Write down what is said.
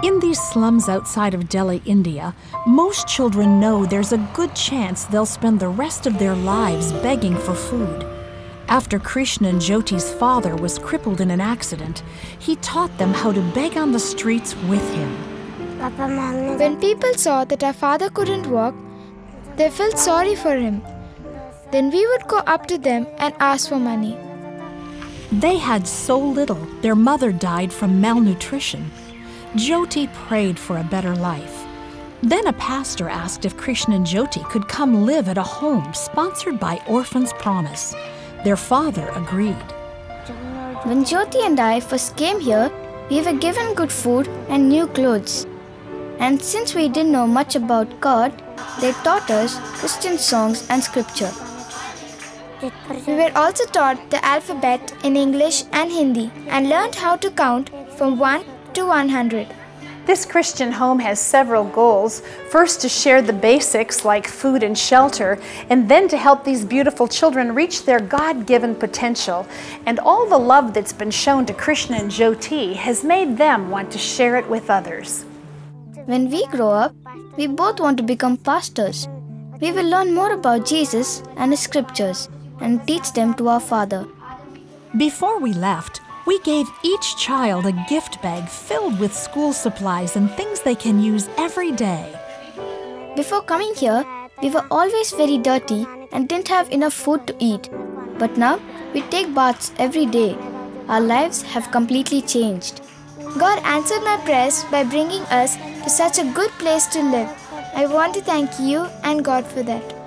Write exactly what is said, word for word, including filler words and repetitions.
In these slums outside of Delhi, India, most children know there's a good chance they'll spend the rest of their lives begging for food. After Krishna and Jyoti's father was crippled in an accident, he taught them how to beg on the streets with him. When people saw that our father couldn't walk, they felt sorry for him. Then we would go up to them and ask for money. They had so little, their mother died from malnutrition. Jyoti prayed for a better life. Then a pastor asked if Krishna and Jyoti could come live at a home sponsored by Orphan's Promise. Their father agreed. When Jyoti and I first came here, we were given good food and new clothes. And since we didn't know much about God, they taught us Christian songs and scripture. We were also taught the alphabet in English and Hindi and learned how to count from one to one hundred. This Christian home has several goals. First, to share the basics like food and shelter, and then to help these beautiful children reach their God-given potential. And all the love that's been shown to Krishna and Jyoti has made them want to share it with others. When we grow up, we both want to become pastors. We will learn more about Jesus and His scriptures and teach them to our Father. Before we left, we gave each child a gift bag filled with school supplies and things they can use every day. Before coming here, we were always very dirty and didn't have enough food to eat. But now, we take baths every day. Our lives have completely changed. God answered my prayers by bringing us to such a good place to live. I want to thank you and God for that.